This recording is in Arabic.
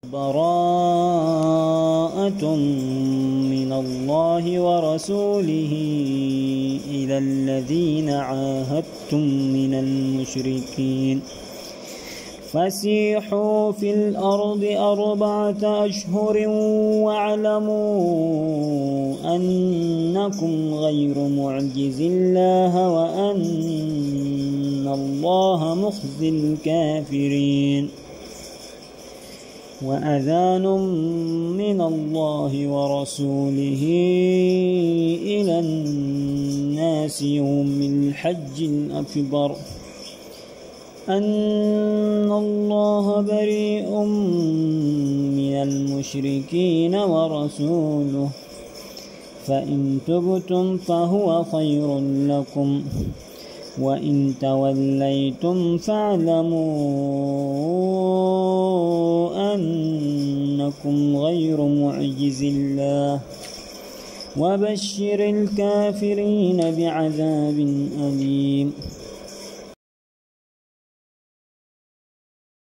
براءة من الله ورسوله إلى الذين عاهدتم من المشركين فسيحوا في الأرض 4 أشهر واعلموا أنكم غير معجز الله وأن الله مخزي الكافرين. وأذان من الله ورسوله إلى الناس يوم الحج الأكبر أن الله بريء من المشركين ورسوله فإن تبتم فهو خير لكم وإن توليتم فاعلموا أنكم غير معجز الله وبشر الكافرين بعذاب أليم.